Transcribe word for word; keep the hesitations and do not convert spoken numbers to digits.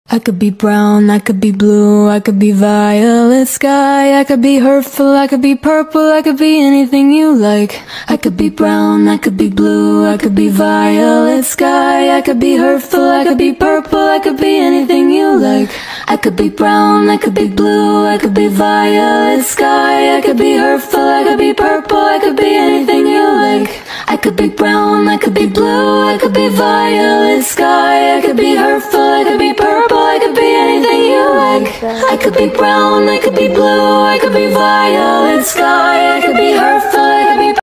I could be brown, I could be blue, I could be violet sky, I could be hurtful, I could be purple, I could be anything you like. I could be brown, I could be blue, I could be violet sky, I could be hurtful, I could be purple, I could be anything you like. I could be brown, I could be blue, I could be violet sky, I could be hurtful, I could be purple, I could be anything you like. I could be brown, I could be blue, I could be violet sky, I could be hurtful, I could be purple, I could be anything you like. I could be brown, I could be blue, I could be violet sky, I could be hurtful, I could be